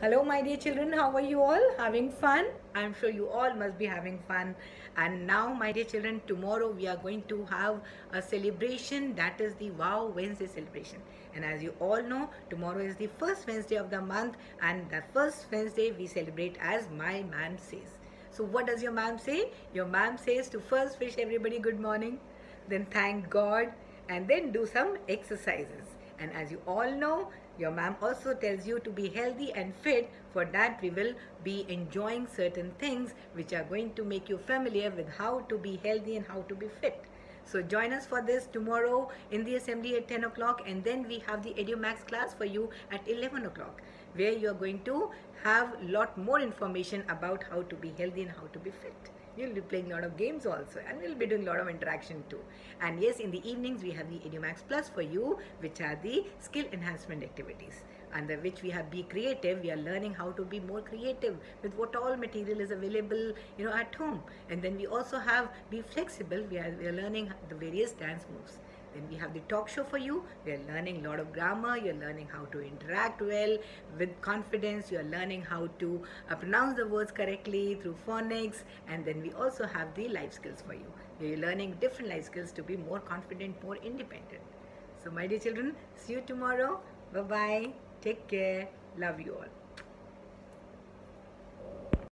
Hello, my dear children. How are you all? Having fun? I'm sure you all must be having fun. And now, my dear children, tomorrow we are going to have a celebration, that is the Wow Wednesday celebration. And as you all know, tomorrow is the first Wednesday of the month, and the first Wednesday we celebrate as my ma'am says. So, what does your ma'am say? Your ma'am says to first wish everybody good morning, then thank God, and then do some exercises. And as you all know, your ma'am also tells you to be healthy and fit. For that, we will be enjoying certain things which are going to make you familiar with how to be healthy and how to be fit. So join us for this tomorrow in the assembly at 10 o'clock, and then we have the EduMax class for you at 11 o'clock, where you are going to have a lot more information about how to be healthy and how to be fit. You'll be playing a lot of games also, and we'll be doing a lot of interaction too. And yes, in the evenings we have the EduMax Plus for you, which are the skill enhancement activities, under which we have Be Creative. We are learning how to be more creative with what all material is available, at home. And then we also have Be Flexible. We are learning the various dance moves. Then we have the talk show for you. We are learning a lot of grammar. You're learning how to interact well with confidence. You're learning how to pronounce the words correctly through phonics. And then we also have the life skills for you. You're learning different life skills to be more confident, more independent. So my dear children, see you tomorrow. Bye-bye. Take care. Love you all.